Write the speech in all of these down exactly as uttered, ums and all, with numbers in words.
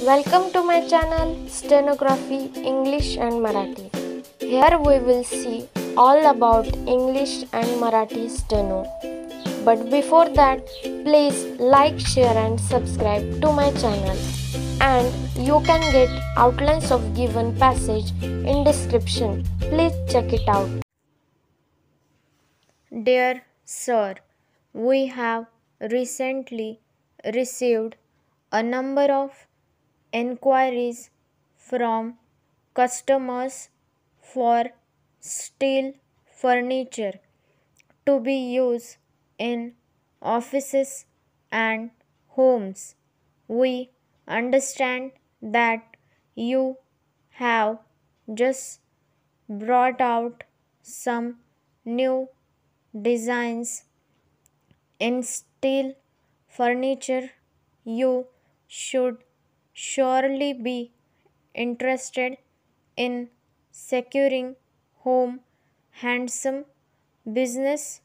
Welcome to my channel Stenography English and Marathi. Here we will see all about English and Marathi steno. But before that, please like, share and subscribe to my channel. And you can get outlines of given passage in description. Please check it out. Dear Sir, we have recently received a number of enquiries from customers for steel furniture to be used in offices and homes. We understand that you have just brought out some new designs in steel furniture. You should surely be interested in securing home handsome business.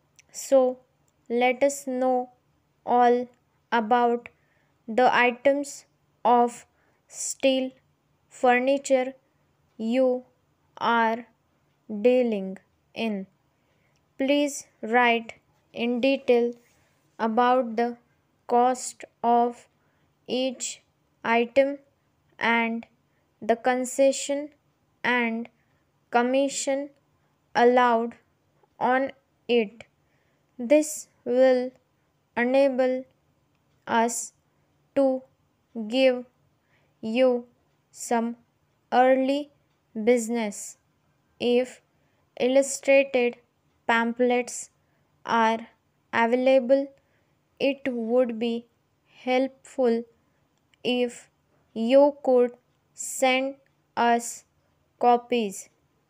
So let us know all about the items of steel furniture you are dealing in. Please write in detail about the cost of each item and the concession and commission allowed on it. This will enable us to give you some early business. If illustrated pamphlets are available, it would be helpful if you could send us copies.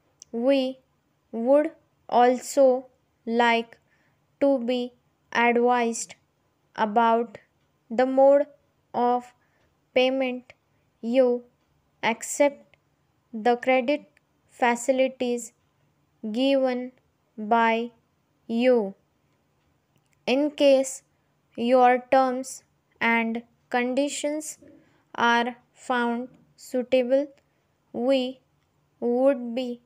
We would also like to be advised about the mode of payment you accept. The credit facilities given by you. In case your terms and conditions are found suitable, we would be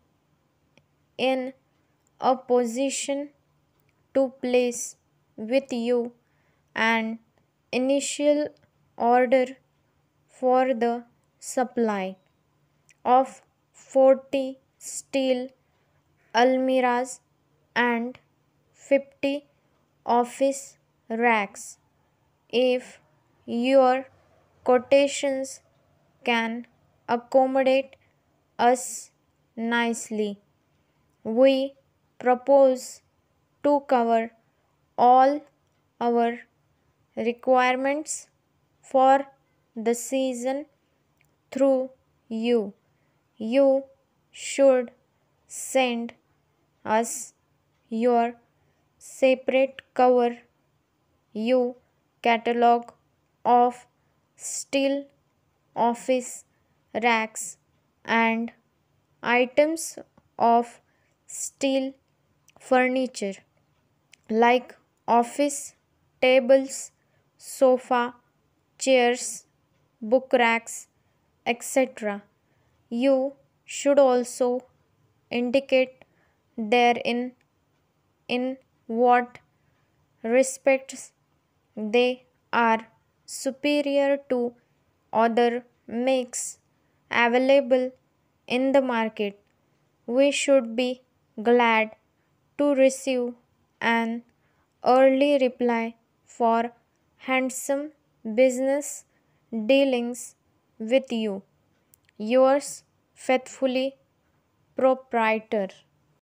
in a position to place with you an initial order for the supply of forty steel almirahs and fifty office racks. If your quotations can accommodate us nicely, we propose to cover all our requirements for the season through you. You should send us your separate cover you catalog of steel office racks and items of steel furniture like office tables, sofa, chairs, book racks, et cetera. You should also indicate therein in what respects they are superior to other makes available in the market. We should be glad to receive an early reply for handsome business dealings with you. Yours faithfully, Proprietor.